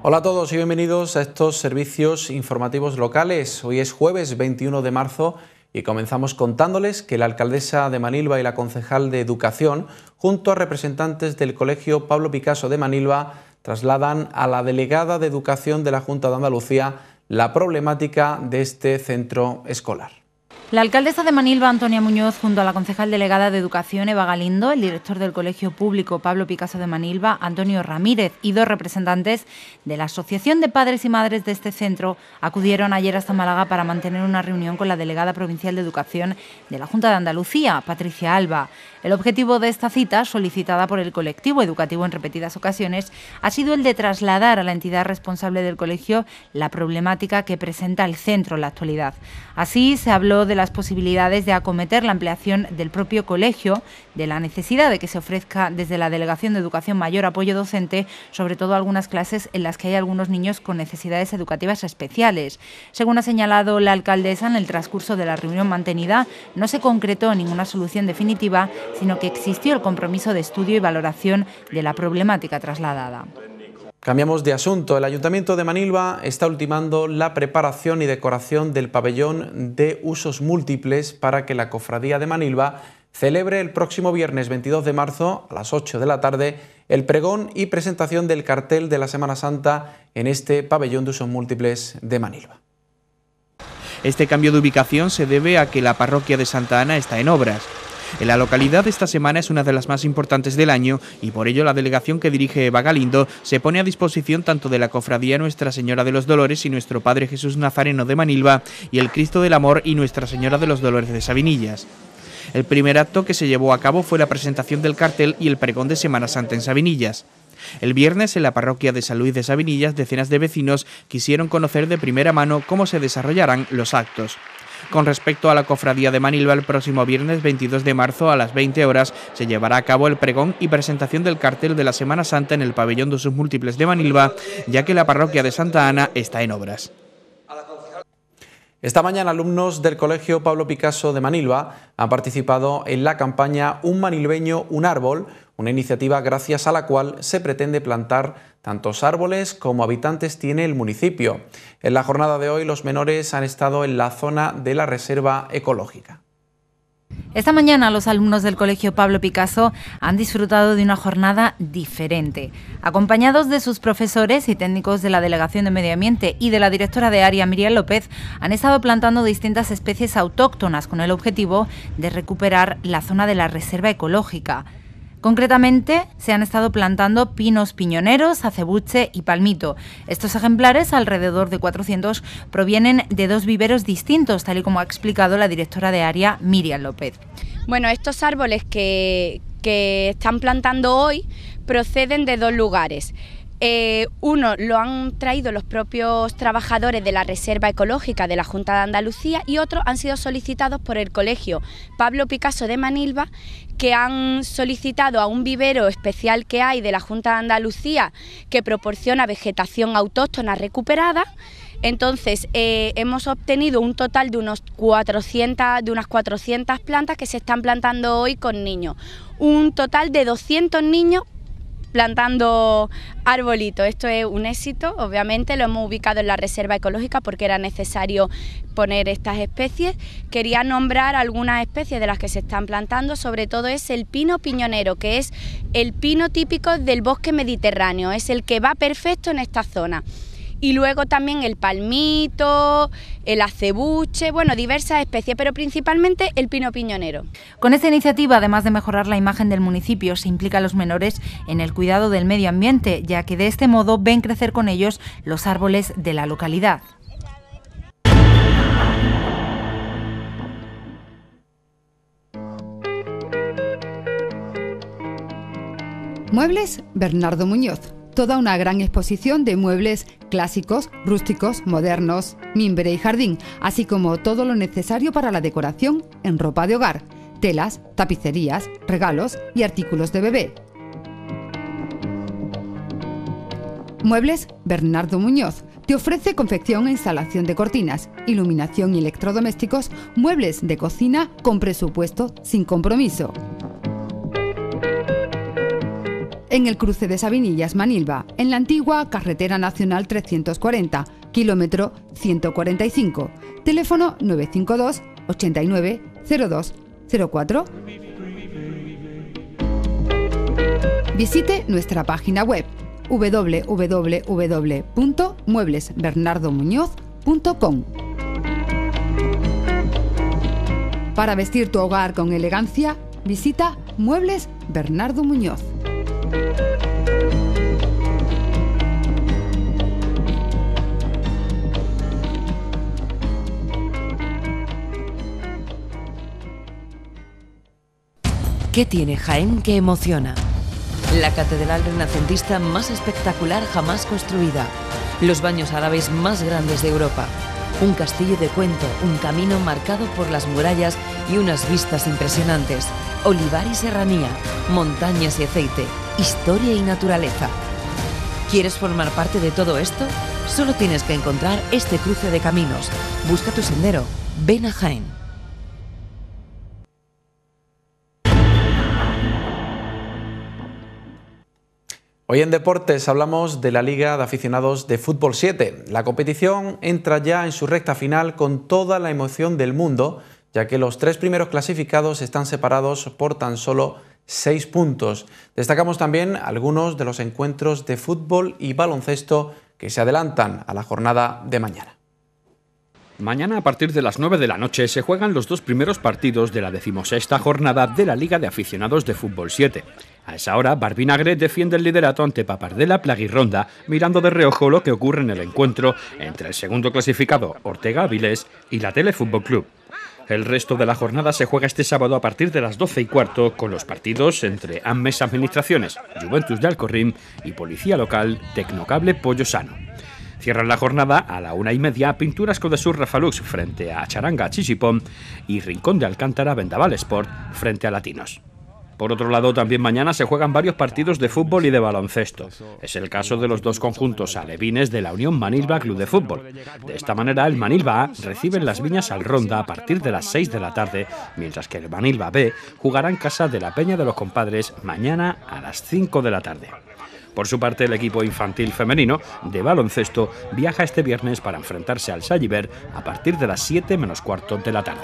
Hola a todos y bienvenidos a estos servicios informativos locales. Hoy es jueves 21 de marzo y comenzamos contándoles que la alcaldesa de Manilva y la concejal de Educación, junto a representantes del Colegio Pablo Picasso de Manilva, trasladan a la delegada de Educación de la Junta de Andalucía la problemática de este centro escolar. La alcaldesa de Manilva, Antonia Muñoz, junto a la concejal delegada de Educación, Eva Galindo, el director del Colegio Público Pablo Picasso de Manilva, Antonio Ramírez, y dos representantes de la Asociación de Padres y Madres de este centro, acudieron ayer hasta Málaga para mantener una reunión con la delegada provincial de Educación de la Junta de Andalucía, Patricia Alba. El objetivo de esta cita, solicitada por el colectivo educativo en repetidas ocasiones, ha sido el de trasladar a la entidad responsable del colegio la problemática que presenta el centro en la actualidad. Así se habló de las posibilidades de acometer la ampliación del propio colegio, de la necesidad de que se ofrezca desde la Delegación de Educación mayor apoyo docente, sobre todo algunas clases en las que hay algunos niños con necesidades educativas especiales. Según ha señalado la alcaldesa, en el transcurso de la reunión mantenida no se concretó ninguna solución definitiva, sino que existió el compromiso de estudio y valoración de la problemática trasladada. Cambiamos de asunto. El Ayuntamiento de Manilva está ultimando la preparación y decoración del pabellón de usos múltiples para que la Cofradía de Manilva celebre el próximo viernes 22 de marzo a las 8 de la tarde el pregón y presentación del cartel de la Semana Santa en este pabellón de usos múltiples de Manilva. Este cambio de ubicación se debe a que la parroquia de Santa Ana está en obras. En la localidad esta semana es una de las más importantes del año y por ello la delegación que dirige Eva Galindo se pone a disposición tanto de la Cofradía Nuestra Señora de los Dolores y Nuestro Padre Jesús Nazareno de Manilva y el Cristo del Amor y Nuestra Señora de los Dolores de Sabinillas. El primer acto que se llevó a cabo fue la presentación del cartel y el pregón de Semana Santa en Sabinillas. El viernes, en la parroquia de San Luis de Sabinillas, decenas de vecinos quisieron conocer de primera mano cómo se desarrollarán los actos. Con respecto a la Cofradía de Manilva, el próximo viernes 22 de marzo a las 20 horas se llevará a cabo el pregón y presentación del cartel de la Semana Santa en el pabellón de usos múltiples de Manilva, ya que la parroquia de Santa Ana está en obras. Esta mañana alumnos del Colegio Pablo Picasso de Manilva han participado en la campaña Un manilveño, un árbol, una iniciativa gracias a la cual se pretende plantar tantos árboles como habitantes tiene el municipio. En la jornada de hoy los menores han estado en la zona de la reserva ecológica. Esta mañana los alumnos del Colegio Pablo Picasso han disfrutado de una jornada diferente. Acompañados de sus profesores y técnicos de la Delegación de Medio Ambiente y de la directora de área, Miriam López, han estado plantando distintas especies autóctonas con el objetivo de recuperar la zona de la reserva ecológica. Concretamente, se han estado plantando pinos piñoneros, acebuche y palmito. Estos ejemplares, alrededor de 400, provienen de dos viveros distintos, tal y como ha explicado la directora de área, Miriam López. Bueno, estos árboles que están plantando hoy proceden de dos lugares. Uno lo han traído los propios trabajadores de la Reserva Ecológica de la Junta de Andalucía y otros han sido solicitados por el Colegio Pablo Picasso de Manilva, que han solicitado a un vivero especial que hay de la Junta de Andalucía que proporciona vegetación autóctona recuperada. Entonces hemos obtenido un total de unas 400 plantas que se están plantando hoy con niños. Un total de 200 niños plantando arbolitos. Esto es un éxito, obviamente lo hemos ubicado en la reserva ecológica porque era necesario poner estas especies. Quería nombrar algunas especies de las que se están plantando, sobre todo es el pino piñonero, que es el pino típico del bosque mediterráneo, es el que va perfecto en esta zona. Y luego también el palmito, el acebuche, bueno, diversas especies, pero principalmente el pino piñonero. Con esta iniciativa, además de mejorar la imagen del municipio, se implica a los menores en el cuidado del medio ambiente, ya que de este modo ven crecer con ellos los árboles de la localidad. Muebles Bernardo Muñoz. Toda una gran exposición de muebles clásicos, rústicos, modernos, mimbre y jardín, así como todo lo necesario para la decoración en ropa de hogar, telas, tapicerías, regalos y artículos de bebé. Muebles Bernardo Muñoz te ofrece confección e instalación de cortinas, iluminación y electrodomésticos, muebles de cocina con presupuesto sin compromiso. en el cruce de Sabinillas-Manilva, en la antigua Carretera Nacional 340, kilómetro 145, teléfono 952 89 02 04. Visite nuestra página web www.mueblesbernardomuñoz.com. Para vestir tu hogar con elegancia, visita Muebles Bernardo Muñoz. ¿Qué tiene Jaén que emociona? La catedral renacentista más espectacular jamás construida, los baños árabes más grandes de Europa, un castillo de cuento, un camino marcado por las murallas y unas vistas impresionantes, olivar y serranía, montañas y aceite, historia y naturaleza. ¿Quieres formar parte de todo esto? Solo tienes que encontrar este cruce de caminos. Busca tu sendero. Ven a Jaén. Hoy en Deportes hablamos de la Liga de Aficionados de Fútbol 7. La competición entra ya en su recta final con toda la emoción del mundo, ya que los 3 primeros clasificados están separados por tan solo 6 puntos. Destacamos también algunos de los encuentros de fútbol y baloncesto que se adelantan a la jornada de mañana. Mañana a partir de las 9 de la noche se juegan los 2 primeros partidos de la 16ª jornada de la Liga de Aficionados de Fútbol 7. A esa hora, Barbinagre defiende el liderato ante Papardella, Plaguirronda, mirando de reojo lo que ocurre en el encuentro entre el segundo clasificado, Ortega Avilés, y la Tele Fútbol Club. El resto de la jornada se juega este sábado a partir de las 12:15 con los partidos entre Ammes Administraciones, Juventus de Alcorrín y Policía Local, Tecnocable Pollo Sano. Cierran la jornada a la 1:30 Pinturas Codesur Rafalux frente a Charanga Chichipón y Rincón de Alcántara Vendaval Sport frente a Latinos. Por otro lado, también mañana se juegan varios partidos de fútbol y de baloncesto. Es el caso de los 2 conjuntos alevines de la Unión Manilva Club de Fútbol. De esta manera, el Manilva A recibe en Las Viñas al Ronda a partir de las 6 de la tarde, mientras que el Manilva B jugará en casa de la Peña de los Compadres mañana a las 5 de la tarde. Por su parte, el equipo infantil femenino de baloncesto viaja este viernes para enfrentarse al Salliver a partir de las 7:15 de la tarde.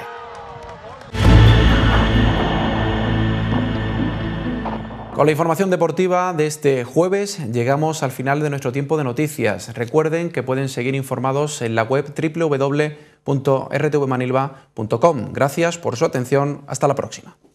Con la información deportiva de este jueves llegamos al final de nuestro tiempo de noticias. Recuerden que pueden seguir informados en la web www.rtvmanilva.com. Gracias por su atención. Hasta la próxima.